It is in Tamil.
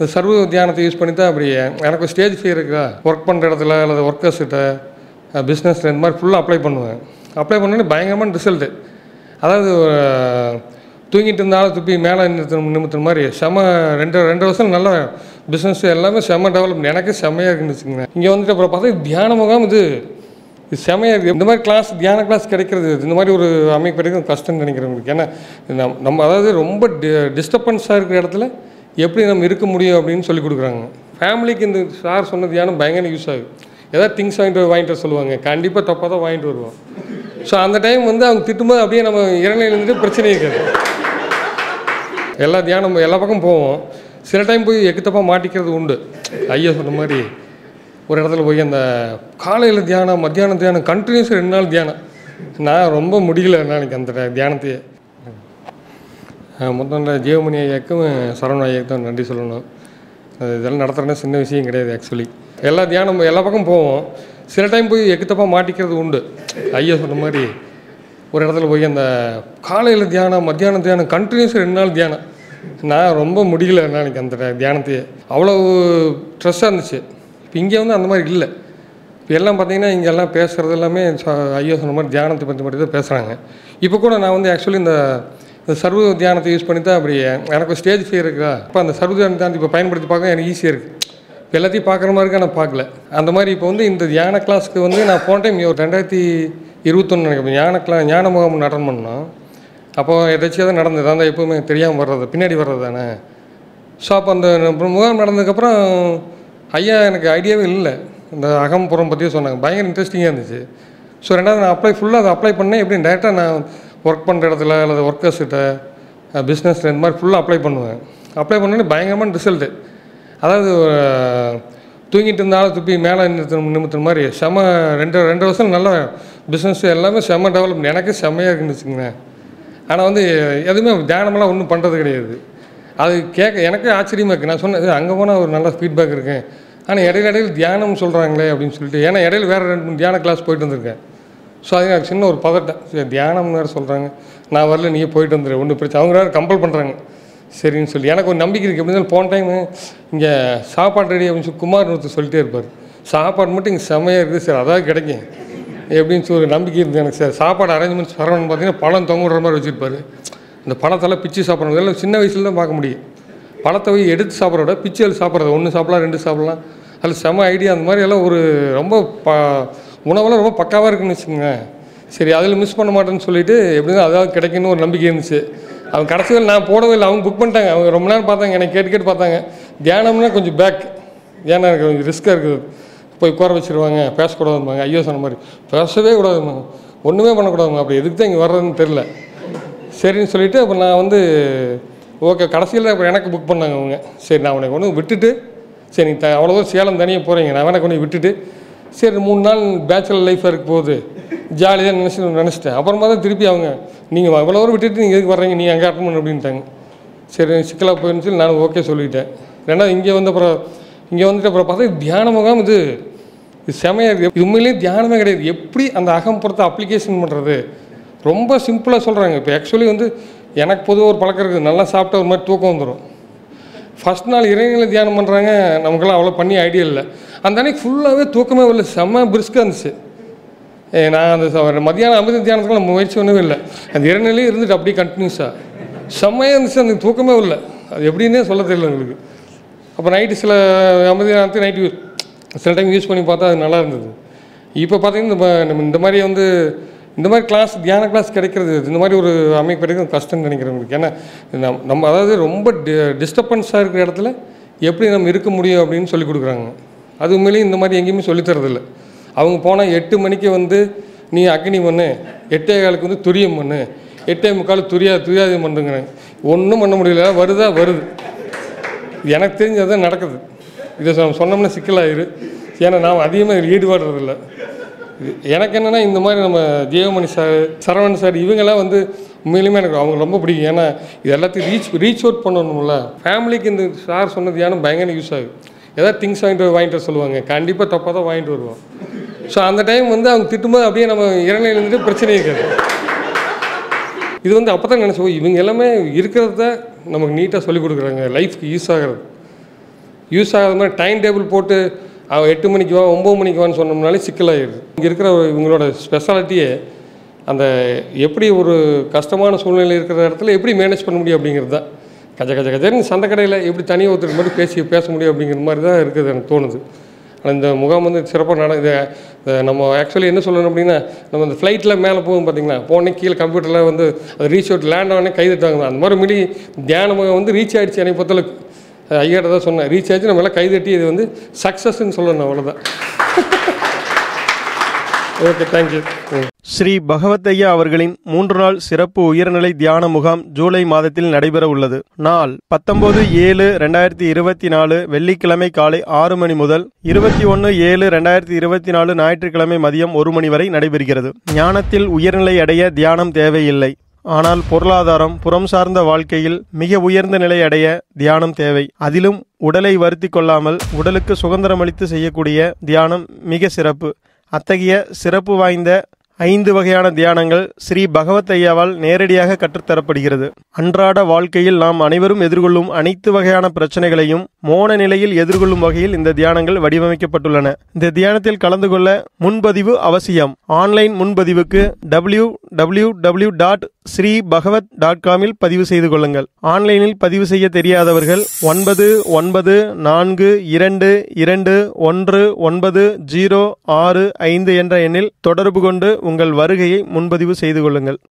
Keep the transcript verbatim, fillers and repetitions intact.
சர்வ தியானத்தை யூஸ் பண்ணி தான் அப்படி எனக்கு ஸ்டேஜ் ஃபியர் இருக்கா, ஒர்க் பண்ணுற இடத்துல அல்லது ஒர்க்கர்ஸ்கிட்ட பிஸ்னஸில் இந்த மாதிரி ஃபுல்லாக அப்ளை பண்ணுவேன். அப்ளை பண்ணோன்னே பயங்கரமான ரிசல்ட்டு. அதாவது தூங்கிட்டு இருந்தாலும் துப்பி மேலே நிறுத்த நிமித்துற மாதிரி செம ரெண்டு ரெண்டு வருஷம் நல்லா பிஸ்னஸ் எல்லாமே செம்ம டெவலப். எனக்கு செம்மையாக இருக்குன்னு வச்சுக்கோங்க. இங்கே வந்துட்டு அப்புறம் பார்த்தா தியான முகாம் இது இது செம்மையாக இருக்குது. இந்த மாதிரி கிளாஸ் தியான கிளாஸ் கிடைக்கிறது இந்த மாதிரி ஒரு அமைப்பு கிடைக்கிறது கஷ்டம்னு நினைக்கிறவங்களுக்கு. ஏன்னா நம் நம்ம அதாவது ரொம்ப டி டிஸ்டர்பன்ஸாக இருக்கிற இடத்துல எப்படி நம்ம இருக்க முடியும் அப்படின்னு சொல்லி கொடுக்குறாங்க. ஃபேமிலிக்கு இந்த சார் சொன்ன தியானம் பயங்கர யூஸ் ஆகுது. ஏதாவது திங்ஸ் வாங்கிட்டு வாங்கிட்டு வர சொல்லுவாங்க, கண்டிப்பாக தப்பாக தான் வாங்கிட்டு வருவோம். ஸோ அந்த டைம் வந்து அவங்க திட்டும்போது அப்படியே நம்ம இறநிலையில் இருந்துட்டு பிரச்சனை இருக்காது. எல்லா தியானம் எல்லா பக்கம் போவோம். சில டைம் போய் எக்குத்தப்பாக மாட்டிக்கிறது உண்டு. ஐயா சொன்ன மாதிரி ஒரு இடத்துல போய் அந்த காலையில் தியானம், மத்தியானம் தியானம், கண்டினியூஸ் ரெண்டு நாள் தியானம். நான் ரொம்ப முடியல நாளைக்கு அந்த தியானத்தையே. மொத்தம் ஜீவமணி ஐயாக்கும் சரவண ஐயாக்கும் நன்றி சொல்லணும். இதெல்லாம் நடத்துகிறேன்னா சின்ன விஷயம் கிடையாது. ஆக்சுவலி எல்லா தியானம் எல்லா பக்கம் போவோம். சில டைம் போய் எக்குத்தப்பாக மாட்டிக்கிறது உண்டு. ஐயா சொன்ன மாதிரி ஒரு இடத்துல போய் அந்த காலையில் தியானம், மத்தியானம் தியானம், கண்டினியூஸ் ரெண்டு நாள் தியானம். நான் ரொம்ப முடியல நாளைக்கு அந்த தியானத்தையே. அவ்வளோ ஸ்ட்ரெஸ்ஸாக இருந்துச்சு. இப்போ இங்கே வந்து அந்த மாதிரி இல்லை. இப்போ எல்லாம் பார்த்தீங்கன்னா இங்கெல்லாம் பேசுகிறது எல்லாமே ஐயா சொன்ன மாதிரி தியானத்தை பற்றி மட்டும் தான் பேசுகிறாங்க. இப்போ கூட நான் வந்து ஆக்சுவலி இந்த இந்த சர்வ தியானத்தை யூஸ் பண்ணி தான் அப்படி எனக்கு ஸ்டேஜ் ஃபியர் இருக்கா, இப்போ அந்த சர்வ தியானத்தை இப்போ பயன்படுத்தி பார்க்க எனக்கு ஈஸியாக இருக்குது. இப்போ எல்லாத்தையும் பார்க்குற மாதிரி நான் பார்க்கல. அந்த மாதிரி இப்போ வந்து இந்த தியான கிளாஸ்க்கு வந்து நான் போன டைம் ஒரு ரெண்டாயிரத்தி இருபத்தொன்று நினைக்கிறேன் ஞான கிளா ஞான முகாம் அட்டன் பண்ணோம். அப்போது எதாச்சியாக தான் நடந்தது. அந்த எப்போவுமே தெரியாமல் வர்றது, பின்னாடி வர்றது தானே. ஸோ அப்போ அந்த முகாம் நடந்ததுக்கப்புறம் ஐயா எனக்கு ஐடியாவே இல்லை. இந்த அகம்புறம் பற்றியும் சொன்னாங்க, பயங்கர இன்ட்ரெஸ்டிங்காக இருந்துச்சு. ஸோ ரெண்டாவது நான் அப்ளை ஃபுல்லாக அதை அப்ளை பண்ணேன். எப்படின்னு டேரெக்டாக நான் ஒர்க் பண்ணுற இடத்துல அல்லது ஒர்க்கர்ஸ்கிட்ட பிஸ்னஸில் இந்த மாதிரி ஃபுல்லாக அப்ளை பண்ணுவேன். அப்ளை பண்ணோன்னே பயங்கரமான ரிசல்ட்டு. அதாவது தூங்கிட்டு இருந்தாலும் துப்பி மேலே நிறுத்த நிமித்துற மாதிரி செம ரெண்டு ரெண்டு வருஷம் நல்லா பிஸ்னஸ் எல்லாமே செம்ம டெவலப். எனக்கு செம்மையாக இருக்குன்னு வச்சுக்கோங்களேன். ஆனால் வந்து எதுவுமே தியானமெல்லாம் ஒன்றும் பண்ணுறது கிடையாது. அது கேட்க எனக்கு ஆச்சரியமாக இருக்குது. நான் சொன்னேன் அங்கே போனால் ஒரு நல்ல ஃபீட்பேக் இருக்கேன், ஆனால் இடையில இடையில தியானம் சொல்கிறாங்களே அப்படின்னு சொல்லிட்டு. ஏன்னா இடையில வேறு ரெண்டு மூணு தியான கிளாஸ் போயிட்டு வந்திருக்கேன். ஸோ அது எனக்கு சின்ன ஒரு பதட்டம். சரி தியானம் வேறு சொல்கிறாங்க, நான் வரல, நீயே போயிட்டு வந்துடு ஒன்றும் பிரச்சனை. அவங்க வேறு கம்பல் பண்ணுறாங்க சரின்னு சொல்லி. எனக்கு ஒரு நம்பிக்கை இருக்குது. எப்படி இருந்தாலும் போன டைமு இங்கே சாப்பாடு ரெடி அப்படின்னு சொல்லி குமார் ஒருத்தர் சொல்லிட்டே இருப்பார். சாப்பாடு மட்டும் இங்கே செம்மையாக இருக்குது சார், அதாவது கிடைக்கும் எப்படின்னு சொல்லி ஒரு நம்பிக்கை இருக்குது எனக்கு. சார் சாப்பாடு அரேஞ்ச்மெண்ட்ஸ் சரவணன் பார்த்தீங்கன்னா பழம் தொங்குற மாதிரி வச்சுருப்பார். அந்த பழத்தெல்லாம் பிச்சு சாப்பிட்றது எல்லாம் சின்ன வயசில் தான் பார்க்க முடியும். பழத்தை போய் எடுத்து சாப்பிட்றத விட பிச்சு அது சாப்பிட்றது, ஒன்று சாப்பிட்லாம் ரெண்டு சாப்பிட்லாம், அதில் செம ஐடியா. அந்த மாதிரி எல்லாம் ஒரு ரொம்ப ப உணவெல்லாம் ரொம்ப பக்காவாக இருக்குன்னு வச்சுக்கோங்க. சரி அதில் மிஸ் பண்ண மாட்டேன்னு சொல்லிவிட்டு எப்படி தான் அதாவது கிடைக்குன்னு ஒரு நம்பிக்கை இருந்துச்சு. அவங்க கடைசியில் நான் போடவே இல்லை, அவங்க புக் பண்ணிட்டாங்க. அவங்க ரொம்ப நேரம் பார்த்தாங்க, எனக்கு கேட்டு கேட்டு பார்த்தாங்க. தியானம்னா கொஞ்சம் பேக், ஏன்னா எனக்கு கொஞ்சம் ரிஸ்க்காக இருக்குது. போய் உட்கார வச்சுருவாங்க, பேசக்கூடாதும்பாங்க. ஐயோ சொன்ன மாதிரி பேசவே கூடாதும்பாங்க, ஒன்றுமே பண்ணக்கூடாதுங்க. அப்படி எதுக்கு தான் இங்கே வர்றதுன்னு தெரில. சரின்னு சொல்லிவிட்டு அப்போ நான் வந்து ஓகே கடைசியில் அப்புறம் எனக்கு புக் பண்ணாங்க அவங்க. சரி நான் உனக்கு ஒன்று விட்டுட்டு, சரி நீ த அவ்வளோதான் சேலம் தனியாக போகிறீங்க, நான் வேணா கொண்டு விட்டுட்டு சரி மூணு நாள் பேச்சுலர் லைஃபாக இருக்க போகுது ஜாலியாக நினச்சி நினச்சிட்டேன். அப்புறமா தான் திருப்பி அவங்க நீங்கள் அவ்வளோ வரும் விட்டுட்டு நீங்கள் எதுக்கு வர்றீங்க, நீங்கள் அங்கே அட்டன் பண்ணு அப்படின்ட்டாங்க. சரி சிக்கலாக போயிருந்து சொல்லி நான் ஓகே சொல்லிவிட்டேன். ரெண்டாவது இங்கே வந்து அப்புறம் இங்கே வந்துட்டு அப்புறம் பார்த்தா தியான முகாம் இது இது செமையாக இருக்குது. இது உண்மையிலேயே தியானமே கிடையாது. எப்படி அந்த அகம்புறத்தை அப்ளிகேஷன் பண்ணுறது ரொம்ப சிம்பிளாக சொல்கிறாங்க. இப்போ ஆக்சுவலி வந்து எனக்கு பொதுவாக ஒரு பழக்கம் இருக்குது, நல்லா சாப்பிட்டா ஒரு மாதிரி தூக்கம் வந்துடும். ஃபஸ்ட் நாள் இறைநிலை தியானம் பண்ணுறாங்க, நமக்கெல்லாம் அவ்வளோ பண்ணி ஐடியா இல்லை. அந்த அன்றைக்கி ஃபுல்லாகவே தூக்கமே இல்லை, செம்ம பிரிஸ்காக இருந்துச்சு. நான் அந்த மத்தியானம் அமைதி தியானத்துக்கு நம்ம முயற்சி பண்ணவே இல்லை. அந்த இறைநிலையும் இருந்துட்டு அப்படியே கண்டினியூஸாக செம்மையாக இருந்துச்சு. அந்த தூக்கமே இல்லை, அது எப்படின்னே சொல்ல தெரியல எங்களுக்கு. அப்போ நைட்டு சில அமைதி தியானத்துக்கு நைட்டு சில டைம் யூஸ் பண்ணி பார்த்தா அது நல்லா இருந்தது. இப்போ பார்த்தீங்கன்னா நம்ம இந்த மாதிரி வந்து இந்த மாதிரி கிளாஸ் தியான கிளாஸ் கிடைக்கிறது இந்த மாதிரி ஒரு அமைப்பு கிடைக்கிறது கஷ்டம்னு நினைக்கிறவங்களுக்கு. ஏன்னா நம் நம்ம அதாவது ரொம்ப டி டிஸ்டர்பன்ஸாக இருக்கிற இடத்துல எப்படி நம்ம இருக்க முடியும் அப்படின்னு சொல்லி கொடுக்குறாங்க. அது உண்மையிலேயே இந்த மாதிரி எங்கேயுமே சொல்லித்தரதில்லை. அவங்க போனால் எட்டு மணிக்கு வந்து நீ அக்னி பண்ணு, எட்டே காலுக்கு வந்து துரியம் பண்ணு, எட்டே முக்கால் துரியா துரியாதம் பண்ணுங்கிறாங்க. ஒன்றும் பண்ண முடியல, வருதா வருது. எனக்கு தெரிஞ்சதான் நடக்குது. இதை சொன்னோம்னா சிக்கலாயிரு. ஏன்னா நாம் அதிகமாக ஈடுபாடுறதில்லை. எனக்கு என்னென்னா இந்த மாதிரி நம்ம ஜீவமணி சார், சரவணன் சார் இவங்கெல்லாம் வந்து உண்மையிலுமே எனக்கு அவங்க ரொம்ப பிடிக்கும். ஏன்னா இது எல்லாத்தையும் ரீச் ரீச் அவுட் பண்ணணும்ல. ஃபேமிலிக்கு இந்த சார் சொன்னது தியானம் பயங்கர யூஸ் ஆகுது. ஏதாவது திங்ஸ் வாங்கிட்டு வாங்கிட்டு வர சொல்லுவாங்க, கண்டிப்பாக தப்பாக தான் வாங்கிட்டு வருவோம். ஸோ அந்த டைம் வந்து அவங்க திட்டும்போது அப்படியே நம்ம இறநிலையில் இருந்துட்டு பிரச்சனை இருக்காது. இது வந்து அப்போ தான் நினச்சோம், இவங்க எல்லாமே இருக்கிறத நமக்கு நீட்டாக சொல்லிக் கொடுக்குறாங்க, லைஃப்க்கு யூஸ் ஆகிறது. யூஸ் ஆகாத மாதிரி டைம் டேபிள் போட்டு அவன் எட்டு மணிக்கு வா ஒம்பது மணிக்கு வான்னு சொன்னோம்னாலே சிக்கலாகிடுது. இங்கே இருக்கிற இவங்களோட ஸ்பெஷாலிட்டியே அந்த எப்படி ஒரு கஷ்டமான சூழ்நிலை இருக்கிற இடத்துல எப்படி மேனேஜ் பண்ண முடியும் அப்படிங்கிறது தான். கஜ கஜ கஜன்னு சந்தை கடையில் எப்படி தனியாக ஒருத்தர் மட்டும் பேசி பேச முடியும் அப்படிங்கிற மாதிரி தான் இருக்குது எனக்கு தோணுது. ஆனால் இந்த முகாம் வந்து சிறப்பாக நட இதை நம்ம ஆக்சுவலி என்ன சொல்லணும் அப்படின்னா, நம்ம இந்த ஃப்ளைட்டில் மேலே போகும் பார்த்தீங்களா, போனே கீழே கம்ப்யூட்டரில் வந்து அது ரீச் அவுட் லேண்ட் ஆனே கைதட்டாங்க. அந்த மாதிரி மிடி தியான முகம் வந்து ரீச் ஆகிடுச்சு. என்னை பொறுத்தளவுக்கு ஐயாட்ட தான் சொன்னேன், ரீச் ஆகிடுச்சு, நம்ம எல்லாம் கைதட்டி இது வந்து சக்ஸஸ்ன்னு சொல்லணும், அவ்வளோதான். Okay, thank you. ஸ்ரீ பகவத் ஐயா அவர்களின் மூன்று நாள் சிறப்பு உயர்நிலை தியான முகாம் ஜூலை மாதத்தில் நடைபெற உள்ளது. நாள் பத்தொன்பது ஏழு ரெண்டாயிரத்தி இருபத்தி நாலு வெள்ளிக்கிழமை காலை ஆறு மணி முதல் இருபத்தி ஒன்று ஏழு ரெண்டாயிரத்தி இருபத்தி நாலு ஞாயிற்றுக்கிழமை மதியம் ஒரு மணி வரை நடைபெறுகிறது. ஞானத்தில் உயர்நிலை அடைய தியானம் தேவையில்லை. ஆனால் பொருளாதாரம், புறம் சார்ந்த வாழ்க்கையில் மிக உயர்ந்த நிலை அடைய தியானம் தேவை. அதிலும் உடலை வருத்தி கொள்ளாமல் உடலுக்கு சுதந்திரமளித்து செய்யக்கூடிய தியானம் மிக சிறப்பு. அத்தகைய சிறப்பு வாய்ந்த ஐந்து வகையான தியானங்கள் ஸ்ரீ பகவத் ஐயாவால் நேரடியாக கற்றுத்தரப்படுகிறது. அன்றாட வாழ்க்கையில் நாம் அனைவரும் எதிர்கொள்ளும் அனைத்து வகையான பிரச்சனைகளையும் மோன நிலையில் எதிர்கொள்ளும் வகையில் இந்த தியானங்கள் வடிவமைக்கப்பட்டுள்ளன. இந்த தியானத்தில் கலந்து கொள்ள முன்பதிவு அவசியம். ஆன்லைன் முன்பதிவுக்கு W W W dot Shri Bhagavad dot காமில் பதிவு செய்து கொள்ளுங்கள். ஆன்லைனில் பதிவு செய்ய தெரியாதவர்கள் ஒன்பது ஒன்பது நான்கு இரண்டு இரண்டு ஒன்று ஒன்பது ஜீரோ ஆறு ஐந்து என்ற எண்ணில் தொடர்பு கொண்டு உங்கள் வருகையை முன்பதிவு செய்து கொள்ளுங்கள்.